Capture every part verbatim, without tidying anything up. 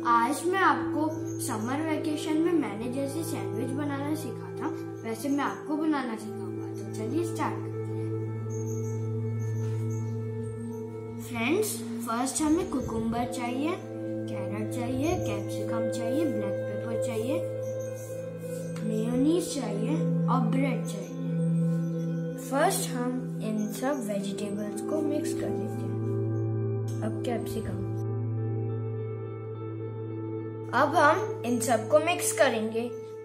आज मैं आपको समर वेकेशन में मैंने जैसे सैंडविच बनाना सीखा था वैसे मैं आपको बनाना सिखाऊंगा। तो चलिए स्टार्ट करते हैं। फ्रेंड्स, फर्स्ट हमें कुकुम्बर चाहिए, कैरेट चाहिए, कैप्सिकम चाहिए, ब्लैक पेपर चाहिए, मेयोनीज चाहिए और ब्रेड चाहिए। फर्स्ट हम इन सब वेजिटेबल्स को मिक्स कर देते हैं। अब कैप्सिकम, अब हम इन सबको मिक्स करेंगे।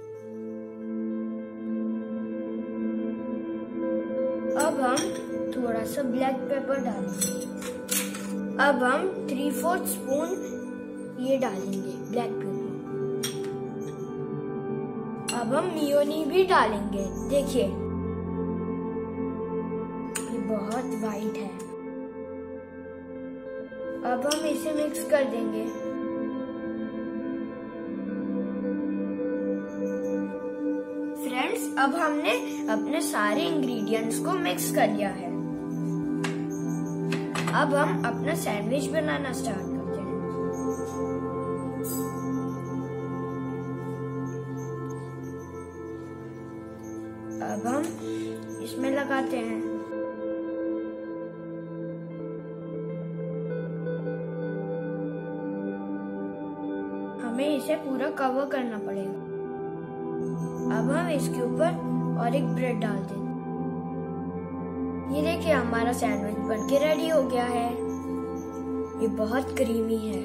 अब हम थोड़ा सा ब्लैक पेपर डालेंगे। अब हम थ्री फोर्थ स्पून ये डालेंगे ब्लैक पेपर। अब हम मेयोनी भी डालेंगे। देखिए ये बहुत वाइट है। अब हम इसे मिक्स कर देंगे। फ्रेंड्स, अब हमने अपने सारे इंग्रेडिएंट्स को मिक्स कर लिया है। अब हम अपना सैंडविच बनाना स्टार्ट करते हैं। अब हम इसमें लगाते हैं। हमें इसे पूरा कवर करना पड़ेगा। अब हम इसके ऊपर और एक ब्रेड डाल दें। ये देखिए हमारा सैंडविच बनके रेडी हो गया है। ये बहुत क्रीमी है।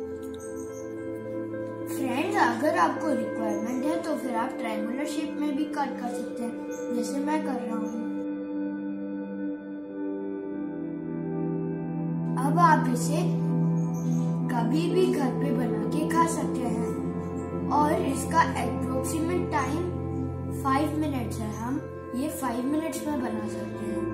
फ्रेंड्स, अगर आपको रिक्वायरमेंट है तो फिर आप ट्रायंगुलर शेप में भी कट कर सकते हैं, जैसे मैं कर रहा हूँ। अब आप इसे कभी भी घर पे बना के खा सकते हैं और इसका अप्रोक्सीमेट टाइम फाइव मिनट्स है। हम ये फाइव मिनट्स में बना सकते हैं।